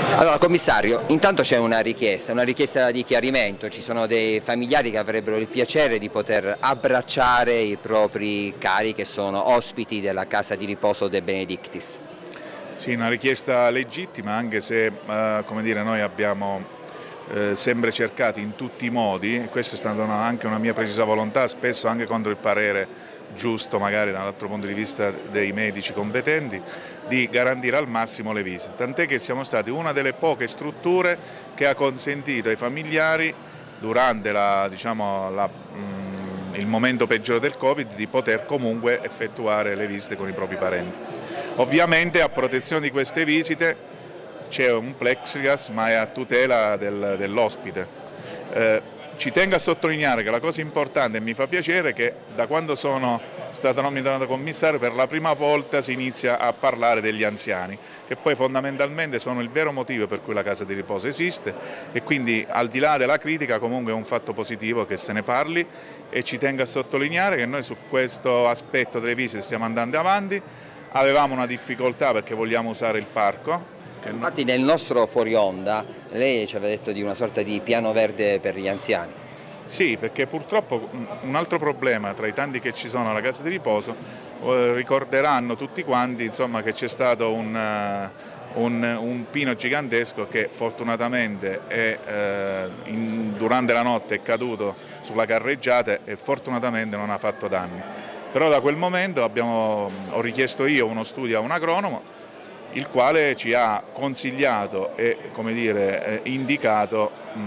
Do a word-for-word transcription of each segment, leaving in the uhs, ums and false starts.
Allora, commissario, intanto c'è una richiesta, una richiesta di chiarimento. Ci sono dei familiari che avrebbero il piacere di poter abbracciare i propri cari che sono ospiti della casa di riposo De Benedictis. Sì, una richiesta legittima, anche se eh, come dire, noi abbiamo eh, sempre cercato in tutti i modi, e questa è stata una, anche una mia precisa volontà, spesso anche contro il parere giusto magari dall'altro punto di vista dei medici competenti, di garantire al massimo le visite, tant'è che siamo stati una delle poche strutture che ha consentito ai familiari durante la, diciamo, la, mh, il momento peggiore del Covid di poter comunque effettuare le visite con i propri parenti. Ovviamente a protezione di queste visite c'è un plexiglass, ma è a tutela del, dell'ospite. Eh, Ci tengo a sottolineare che la cosa importante, e mi fa piacere, che da quando sono stato nominato commissario per la prima volta si inizia a parlare degli anziani, che poi fondamentalmente sono il vero motivo per cui la casa di riposo esiste, e quindi al di là della critica comunque è un fatto positivo che se ne parli, e ci tengo a sottolineare che noi su questo aspetto delle visite stiamo andando avanti. Avevamo una difficoltà perché vogliamo usare il parco. Infatti nel nostro fuori onda lei ci aveva detto di una sorta di piano verde per gli anziani. Sì, perché purtroppo un altro problema tra i tanti che ci sono alla casa di riposo, eh, ricorderanno tutti quanti insomma, che c'è stato un, uh, un, un pino gigantesco che fortunatamente è, eh, in, durante la notte è caduto sulla carreggiata e fortunatamente non ha fatto danni. Però da quel momento abbiamo, ho richiesto io uno studio a un agronomo, il quale ci ha consigliato e come dire, indicato mh,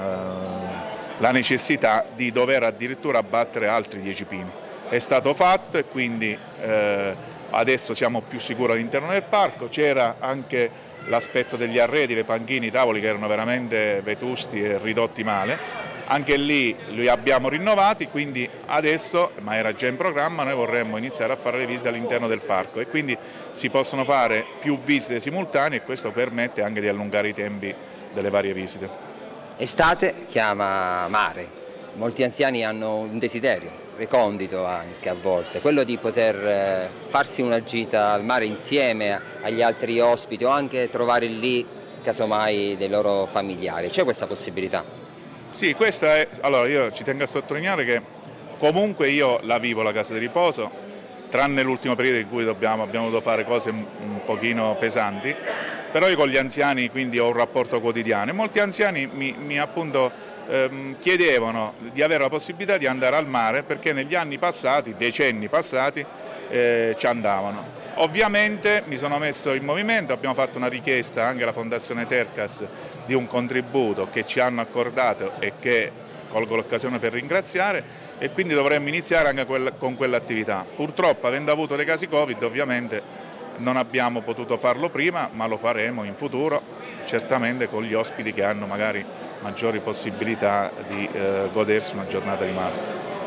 la necessità di dover addirittura abbattere altri dieci pini. È stato fatto e quindi eh, adesso siamo più sicuri all'interno del parco. C'era anche l'aspetto degli arredi, le panchine, i tavoli che erano veramente vetusti e ridotti male. Anche lì li abbiamo rinnovati, quindi adesso, ma era già in programma, noi vorremmo iniziare a fare le visite all'interno del parco e quindi si possono fare più visite simultanee e questo permette anche di allungare i tempi delle varie visite. Estate chiama mare, molti anziani hanno un desiderio, recondito anche a volte, quello di poter farsi una gita al mare insieme agli altri ospiti o anche trovare lì casomai dei loro familiari. C'è questa possibilità? Sì, questa è, allora io ci tengo a sottolineare che comunque io la vivo la casa di riposo, tranne l'ultimo periodo in cui dobbiamo, abbiamo dovuto fare cose un, un pochino pesanti, però io con gli anziani quindi ho un rapporto quotidiano e molti anziani mi, mi appunto ehm, chiedevano di avere la possibilità di andare al mare perché negli anni passati, decenni passati, eh, ci andavano. Ovviamente mi sono messo in movimento, abbiamo fatto una richiesta anche alla Fondazione Tercas di un contributo che ci hanno accordato e che colgo l'occasione per ringraziare e quindi dovremmo iniziare anche quel, con quell'attività. Purtroppo avendo avuto dei casi Covid ovviamente non abbiamo potuto farlo prima, ma lo faremo in futuro, certamente con gli ospiti che hanno magari maggiori possibilità di eh, godersi una giornata di mare.